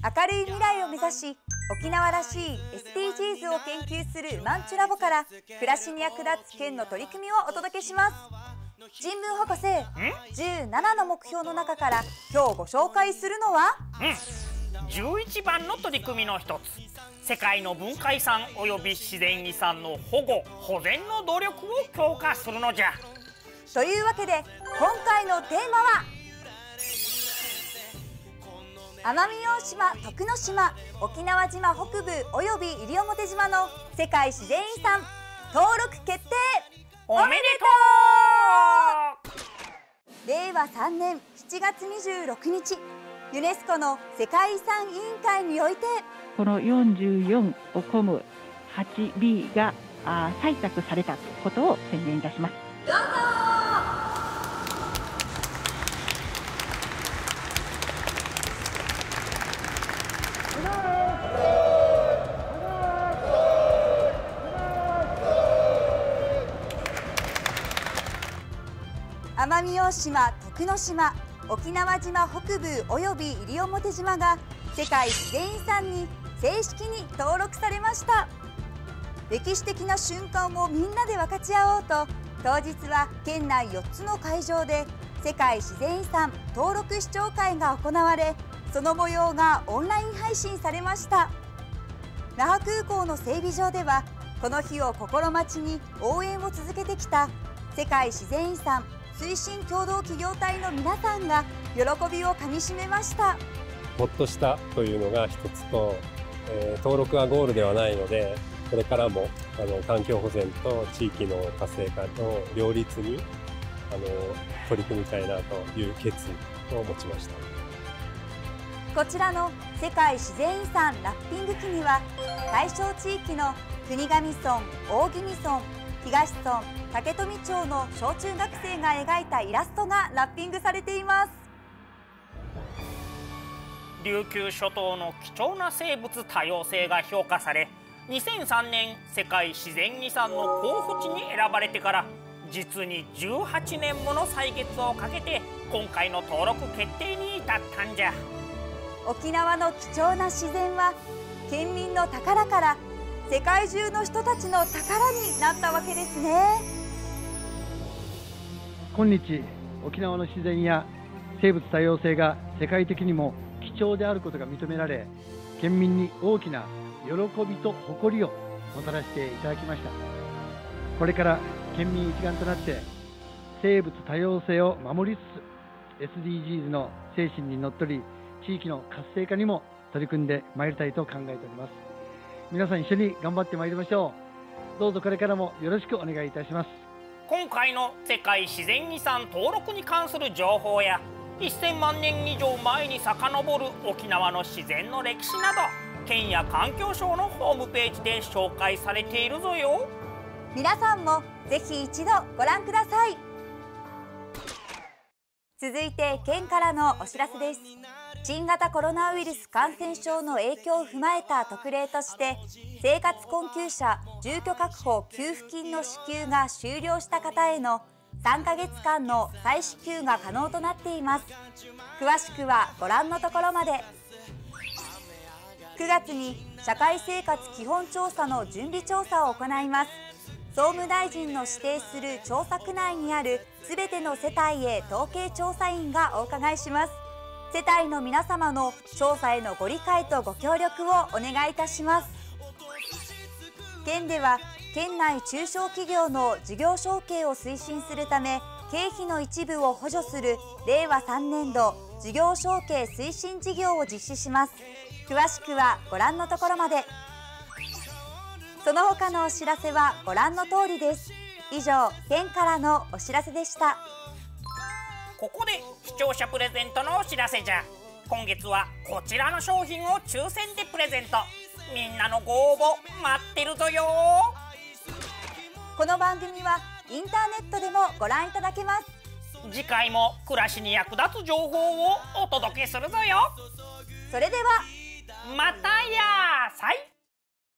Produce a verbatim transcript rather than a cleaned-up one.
明るい未来を目指し、沖縄らしい エスディージーズ を研究するウマンチュラボから暮らしに役立つ県の取り組みをお届けします。人文博士、じゅうななの目標の中から今日ご紹介するのは、 うん、じゅういちばんの取り組みの一つ、世界の文化遺産および自然遺産の保護・保全の努力を強化するのじゃ。 というわけで今回のテーマは、奄美大島徳之島沖縄島北部および西表島の世界自然遺産登録決定おめでとう。れいわさんねんしちがつにじゅうろくにち、ユネスコの世界遺産委員会においてこのよんじゅうよんを込む はちビー が採択されたことを宣言いたします。 どうぞ。奄美大島徳之島沖縄島北部および西表島が世界自然遺産に正式に登録されました。歴史的な瞬間をみんなで分かち合おうと、当日は県内よっつの会場で世界自然遺産登録視聴会が行われ、その模様がオンライン配信されました。那覇空港の整備場ではこの日を心待ちに応援を続けてきた世界自然遺産推進協同企業体の皆さんが喜びをかみしめました。 ほっとしたというのが一つと、えー、登録はゴールではないので、これからもあの環境保全と地域の活性化と両立にあの取り組みたいなという決意を持ちました。 こちらの世界自然遺産ラッピング機には、対象地域の国頭村、大宜味村、東村、竹富町の小中学生が描いたイラストがラッピングされています。 琉球諸島の貴重な生物多様性が評価され、にせんさんねん世界自然遺産の候補地に選ばれてから実にじゅうはちねんもの歳月をかけて今回の登録決定に至ったんじゃ。 沖縄の貴重な自然は県民の宝から世界中の人たちの宝になったわけですね。 今日、沖縄の自然や生物多様性が世界的にも貴重であることが認められ、県民に大きな喜びと誇りをもたらしていただきました。これから県民一丸となって生物多様性を守りつつ エスディージーズ の精神にのっとり、地域の活性化にも取り組んでまいりたいと考えております。皆さん一緒に頑張ってまいりましょう。どうぞこれからもよろしくお願いいたします。 今回の世界自然遺産登録に関する情報やせんまんねん以上前に遡る沖縄の自然の歴史など、県や環境省のホームページで紹介されているぞよ。 皆さんもぜひ一度ご覧ください。続いて県からのお知らせです。新型コロナウイルス感染症の影響を踏まえた特例として、生活困窮者住居確保給付金の支給が終了した方へのさんかげつかんの再支給が可能となっています。詳しくはご覧のところまで。くがつに社会生活基本調査の準備調査を行います。総務大臣の指定する調査区内にあるすべての世帯へ統計調査員がお伺いします。世帯の皆様の調査へのご理解とご協力をお願いいたします。県では県内中小企業の事業承継を推進するため、経費の一部を補助するれいわさんねんど事業承継推進事業を実施します。詳しくはご覧のところまで。その他のお知らせはご覧の通りです。以上、県からのお知らせでした。 ここで視聴者プレゼントのお知らせじゃ。今月はこちらの商品を抽選でプレゼント。みんなのご応募待ってるぞよ。 この番組はインターネットでもご覧いただけます。 次回も暮らしに役立つ情報をお届けするぞよ。 それではまたやーさい。